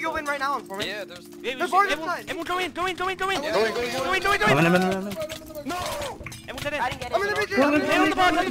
go in right now, informant. Yeah, there's... They're boarding inside. Everyone go in, go in. Go in. No! Everyone get in. I didn't get it. I'm in the BG. Stay on the box.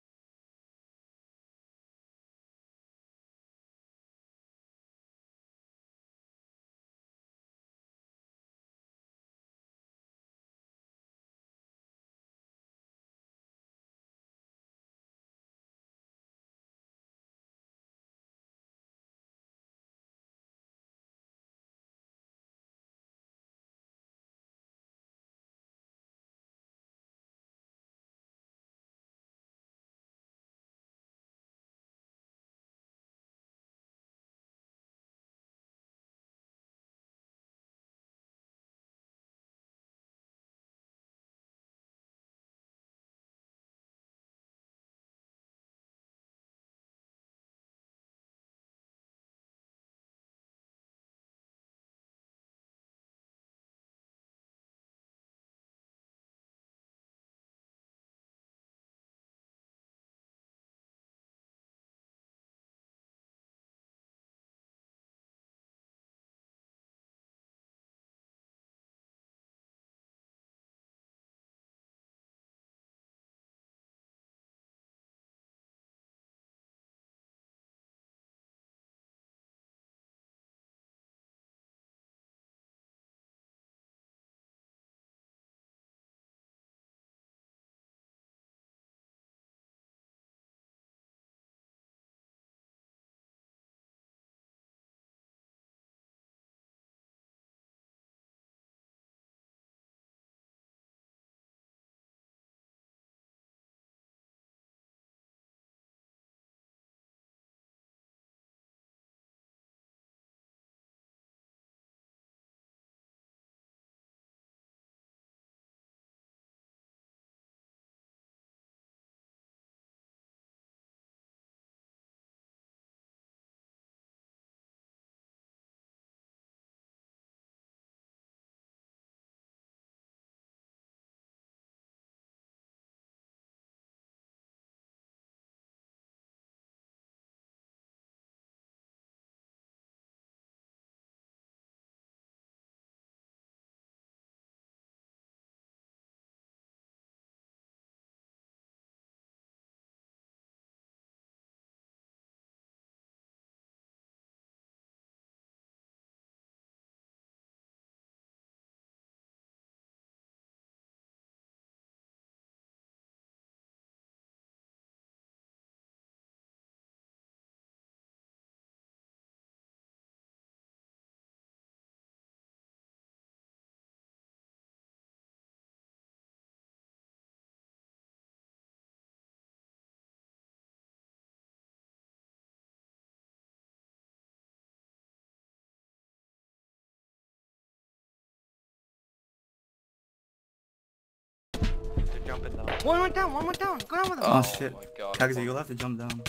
They're jumping though. One went down. Go down with him. Oh shit. my god. Taxi, you'll have to jump down.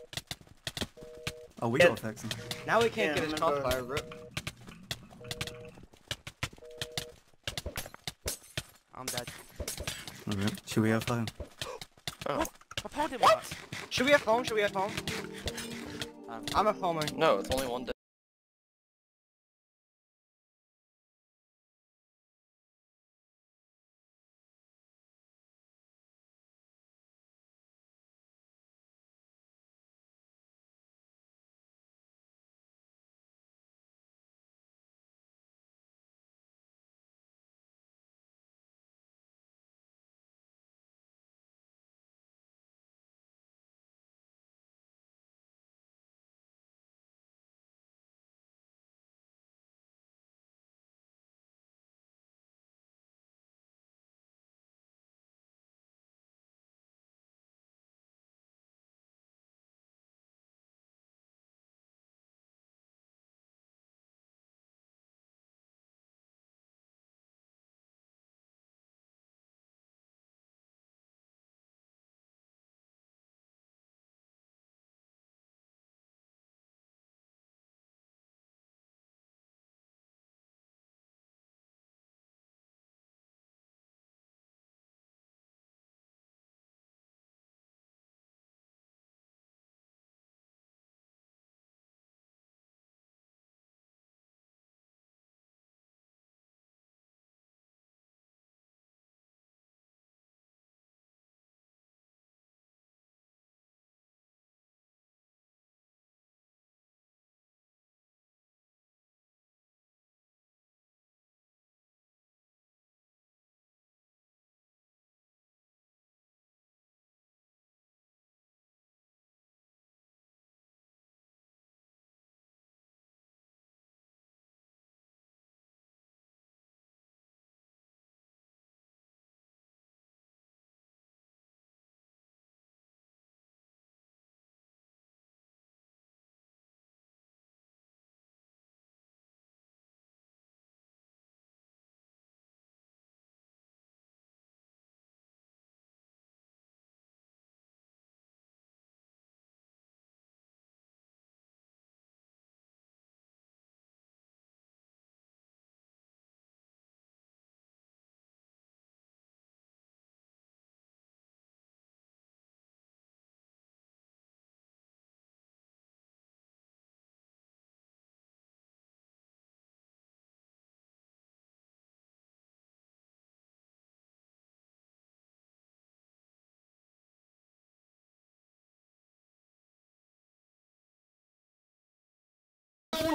Oh, we got Taxi. Now we can't get his crossfire, bro. I'm dead. Okay. Should we have fire? Oh. What? Should we have foam? I'm a foamer. No, it's only one day.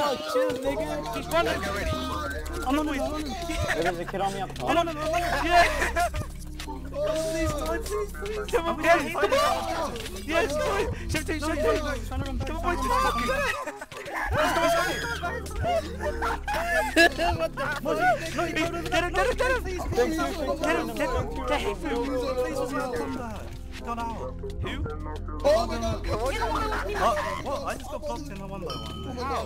chill, nigga. He's running. Get ready. I'm on the run. There's a kid on me up top. I'm on the run. Yeah. Please, please. Come on, Yeah, boys. Yes, boy. Shift to, shift to. Trying to run back. Come on, boys. Come on. No, you Get him, get him, get him. Get him, get him. Get him. Please, what's your combat? Got out. Who? Oh my god, come on. What? I just got blocked in a 1 by 1. How?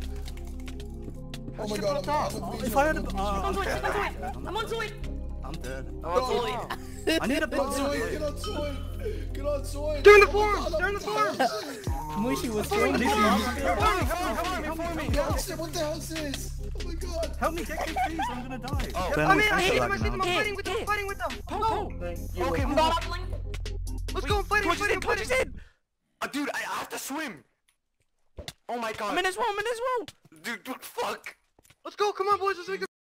Oh my god, I'm If I had a... I'm on Zoid. I'm dead. I need a block. Get on Zoid! Get on Zoid! They're in the forums! They're in the forums! Mushi was They're in the forums! Come on, What the hell is this? Oh my god! Help me, get please, I'm gonna die. I'm fighting with them, I'm fighting with them! Go! Okay, I'm move on. battling. Let's go, I'm fighting, Punch his in. Dude, I have to swim. Oh my god. I'm in as well, I'm in as well. Dude, fuck. Let's go, come on boys, let's make it.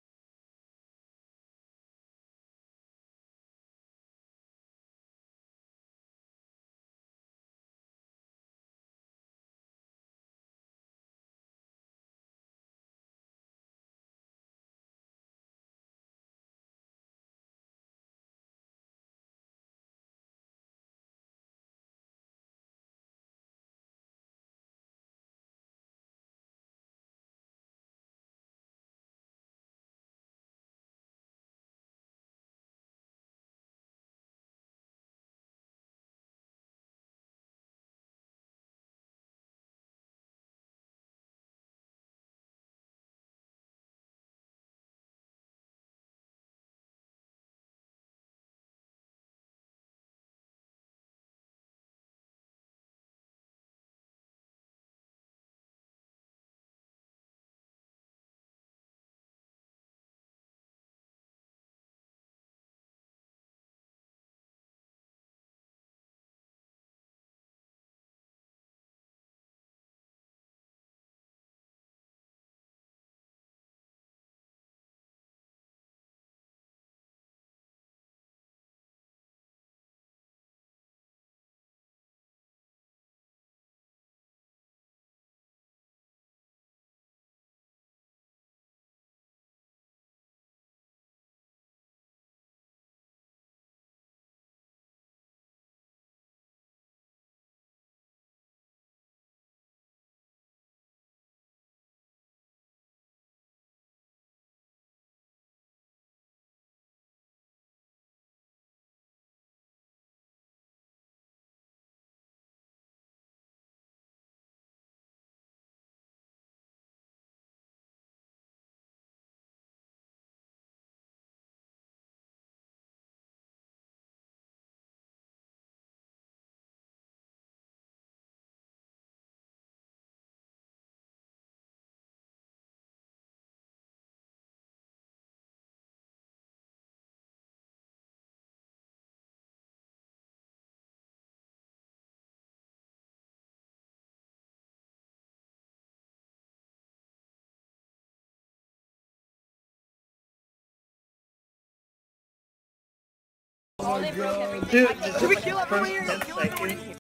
Oh, they broke everything. Dude, Should we kill everyone here? Kill everyone here.